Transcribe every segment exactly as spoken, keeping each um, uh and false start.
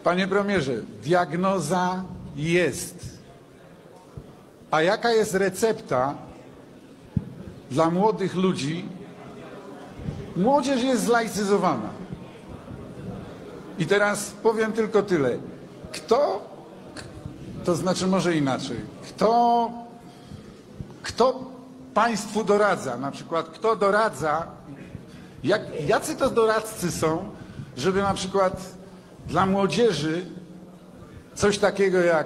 Panie premierze, diagnoza jest. A jaka jest recepta dla młodych ludzi? Młodzież jest zlaicyzowana. I teraz powiem tylko tyle. Kto, to znaczy może inaczej, kto, kto państwu doradza, na przykład kto doradza, jak, jacy to doradcy są, żeby na przykład dla młodzieży coś takiego jak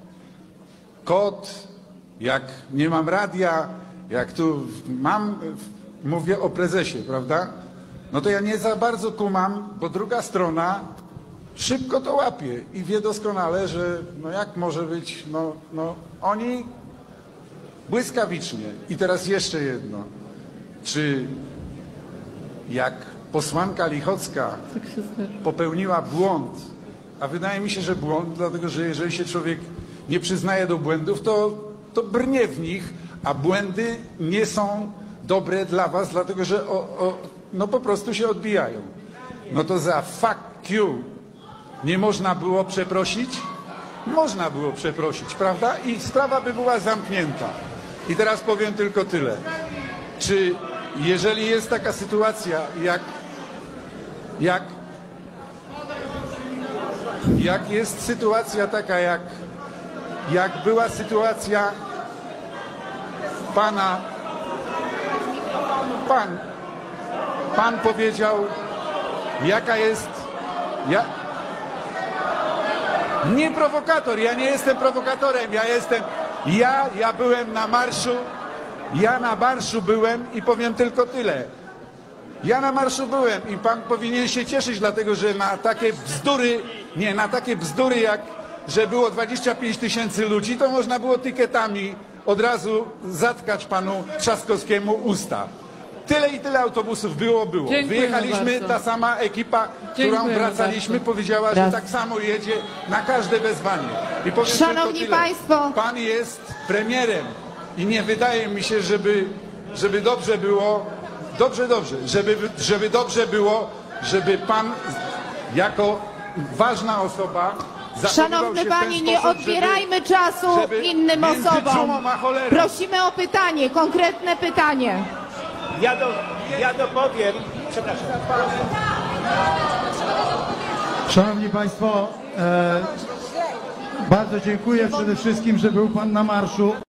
kod, jak nie mam radia, jak tu mam, mówię o prezesie, prawda? No to ja nie za bardzo kumam, bo druga strona szybko to łapie i wie doskonale, że no jak może być, no, no oni błyskawicznie. I teraz jeszcze jedno. Czy jak posłanka Lichocka popełniła błąd, a wydaje mi się, że błąd, dlatego że jeżeli się człowiek nie przyznaje do błędów, to, to brnie w nich, a błędy nie są dobre dla was, dlatego że o, o, no po prostu się odbijają. No to za fuck you nie można było przeprosić? Można było przeprosić, prawda? I sprawa by była zamknięta. I teraz powiem tylko tyle. Czy jeżeli jest taka sytuacja, jak, jak, jak jest sytuacja taka, jak, jak była sytuacja pana, pan, pan powiedział, jaka jest, ja, nie prowokator, ja nie jestem prowokatorem, ja jestem, ja, ja byłem na marszu, ja na marszu byłem i powiem tylko tyle. Ja na marszu byłem i pan powinien się cieszyć, dlatego że na takie bzdury, nie, na takie bzdury jak, że było dwadzieścia pięć tysięcy ludzi, to można było tykietami od razu zatkać panu Trzaskowskiemu usta. Tyle i tyle autobusów było, było. Dziękujemy Wyjechaliśmy, bardzo. ta sama ekipa, Dziękujemy którą wracaliśmy, bardzo. powiedziała, że Raz. tak samo jedzie na każde wezwanie. I powiem Szanowni tylko tyle. państwo. Pan jest premierem i nie wydaje mi się, żeby, żeby dobrze było, dobrze, dobrze, żeby, żeby dobrze było, żeby pan jako ważna osoba zachowywał Szanowny się w ten panie, nie sposób, odbierajmy żeby, czasu żeby innym między osobom. dżumą a cholerą. Prosimy o pytanie, konkretne pytanie. Ja, do, ja dopowiem, przepraszam. Szanowni Państwo, e, bardzo dziękuję przede wszystkim, że był Pan na marszu.